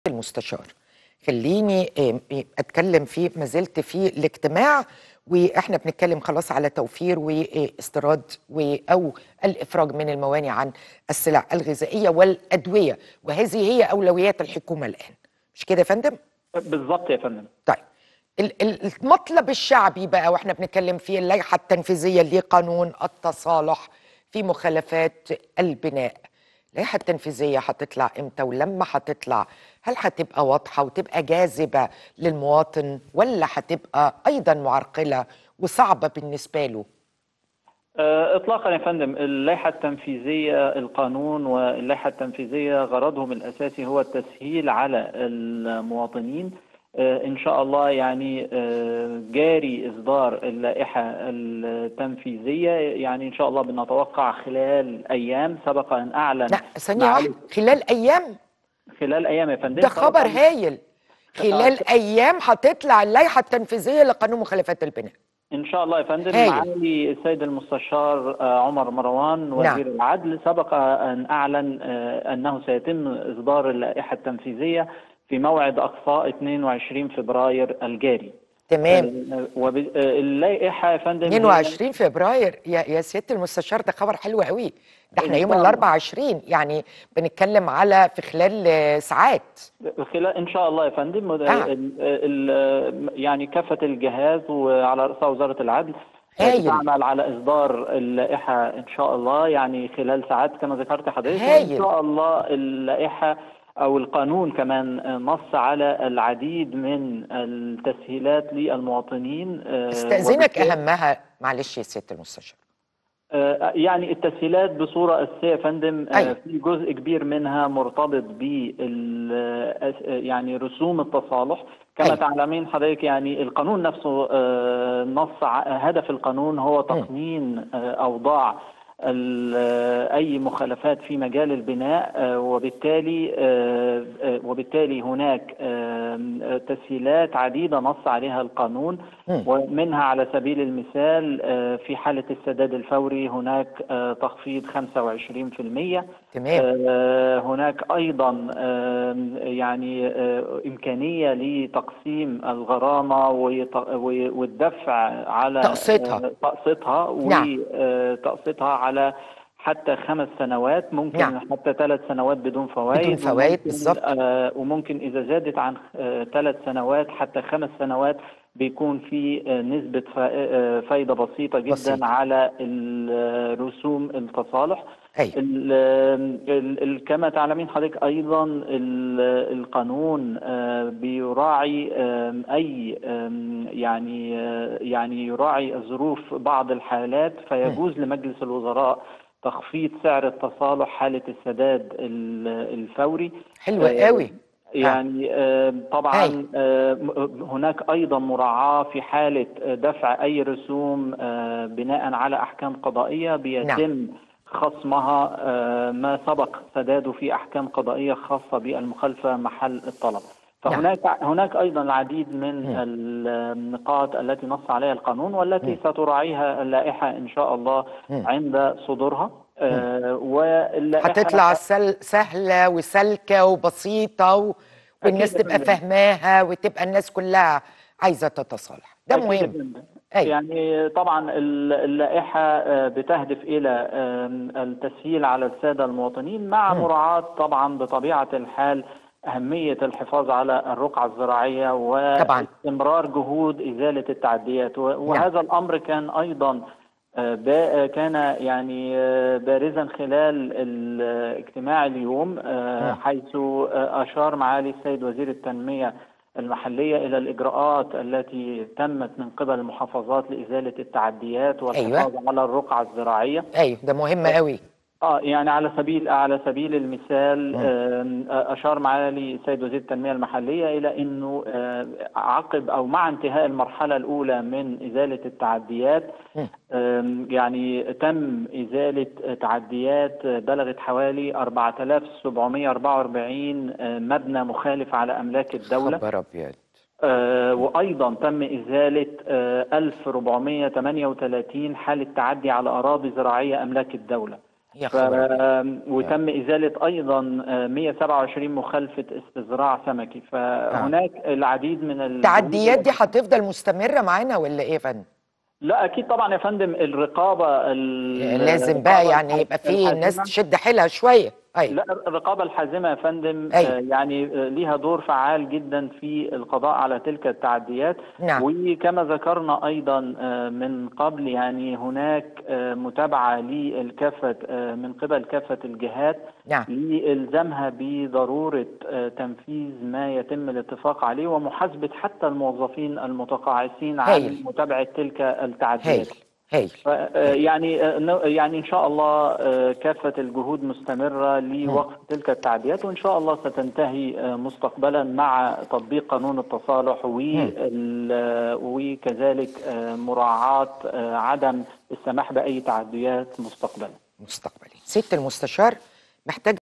المستشار، خليني اتكلم فيه. ما زلت في الاجتماع واحنا بنتكلم خلاص على توفير واستيراد او الافراج من الموانئ عن السلع الغذائيه والادويه، وهذه هي اولويات الحكومه الان، مش كده يا فندم؟ بالظبط يا فندم. طيب، المطلب الشعبي بقى واحنا بنتكلم فيه اللائحه التنفيذيه لقانون التصالح في مخالفات البناء. اللائحه التنفيذيه هتطلع امتى؟ ولما هتطلع هل هتبقى واضحه وتبقى جاذبه للمواطن، ولا هتبقى ايضا معرقله وصعبه بالنسبه له؟ اطلاقا يا فندم. اللائحه التنفيذيه، القانون واللائحه التنفيذيه غرضهم الاساسي هو التسهيل على المواطنين. ان شاء الله يعني جاري اصدار اللائحه التنفيذيه، يعني ان شاء الله بنتوقع خلال ايام. سبق ان اعلن لا ثانيه واحده، خلال ايام؟ خلال ايام يا فندم. ده خبر هايل. خلال ايام هتطلع اللائحه التنفيذيه لقانون مخالفات البناء إن شاء الله يا فندم. هايل. معالي السيد المستشار عمر مروان وزير العدل سبق أن أعلن أنه سيتم إصدار اللائحة التنفيذية في موعد أقصى 22 فبراير الجاري. تمام. اللائحة يا فندم 22 فبراير يا سيادة المستشار، ده خبر حلو قوي. ده احنا يوم الاربعاء 20، يعني بنتكلم على في خلال ساعات. ان شاء الله يا فندم. يعني كافة الجهاز وعلى رأسها وزارة العدل بتعمل على إصدار اللائحة إن شاء الله، يعني خلال ساعات كما ذكرت حضرتك. إن شاء الله اللائحة أو القانون كمان نص على العديد من التسهيلات للمواطنين. استأذنك أهمها معلش يا سيادة المستشار. يعني التسهيلات بصورة أساسية يا فندم. أيوة. في جزء كبير منها مرتبط ب يعني رسوم التصالح. كما أيوة. تعلمين حضرتك، يعني القانون نفسه نص هدف القانون هو تقنين أوضاع أي مخالفات في مجال البناء، وبالتالي هناك تسهيلات عديدة نص عليها القانون. ومنها على سبيل المثال في حالة السداد الفوري هناك تخفيض 25%. تمام. هناك أيضا يعني إمكانية لتقسيم الغرامة والدفع على تقسيطها وتقسيطها على حتى 5 سنوات، ممكن حتى 3 سنوات بدون فوائد. بدون فوائد بالظبط. وممكن إذا زادت عن 3 سنوات حتى 5 سنوات بيكون في نسبة فايدة بسيطة جدا على رسوم التصالح. كما تعلمين حضرتك أيضا القانون بيراعي أي يعني يراعي الظروف بعض الحالات، فيجوز لمجلس الوزراء تخفيض سعر التصالح حالة السداد الفوري. حلو قوي. يعني طبعا هناك أيضا مراعاة في حالة دفع أي رسوم بناء على أحكام قضائية بيتم خصمها ما سبق سداده في أحكام قضائية خاصة بالمخالفة محل الطلب. فهناك أيضا العديد من النقاط التي نص عليها القانون والتي ستراعيها اللائحة إن شاء الله عند صدورها. هتطلع سهلة وسلكة وبسيطة والناس تبقى فاهماها وتبقى الناس كلها عايزة تتصالح. ده مهم. يعني طبعا اللائحة بتهدف إلى التسهيل على السادة المواطنين مع مراعاة طبعا بطبيعة الحال أهمية الحفاظ على الرقعة الزراعية واستمرار جهود إزالة التعديات. وهذا الأمر كان أيضا كان يعني بارزا خلال الاجتماع اليوم، حيث أشار معالي السيد وزير التنمية المحلية إلى الإجراءات التي تمت من قبل المحافظات لإزالة التعديات والحفاظ على الرقعة الزراعية. أيوة، ده مهم قوي. يعني على سبيل المثال أشار معالي السيد وزير التنمية المحلية إلى أنه عقب أو مع انتهاء المرحلة الأولى من إزالة التعديات يعني تم إزالة تعديات بلغت حوالي 4744 مبنى مخالف على أملاك الدولة. خبر أبيض. وأيضا تم إزالة 1438 حالة تعدي على أراضي زراعية أملاك الدولة. يا خبر أبيض. وتم إزالة أيضا 127 مخالفة استزراع سمكي. فهناك العديد من التعديات دي هتفضل مستمرة معانا ولا ايه يا فندم؟ لا أكيد طبعا يا فندم. لازم بقى يعني يبقى في ناس الحازمة. تشد حيلها شوية. ايوه. لا، الرقابة الحازمة يا فندم ايوه. يعني ليها دور فعال جدا في القضاء على تلك التعديات. نعم. وكما ذكرنا أيضا من قبل، يعني هناك متابعة للكافة من قبل كافة الجهات نعم. لإلزامها بضرورة تنفيذ ما يتم الاتفاق عليه، ومحاسبة حتى الموظفين المتقاعسين عن هايل. متابعة تلك التعديات. هايل. هايل. يعني إن شاء الله كافة الجهود مستمرة لوقف تلك التعديات، وإن شاء الله ستنتهي مستقبلا مع تطبيق قانون التصالح وكذلك مراعاة عدم السماح بأي تعديات مستقبلا. مستقبلي. سيادة المستشار، محتاج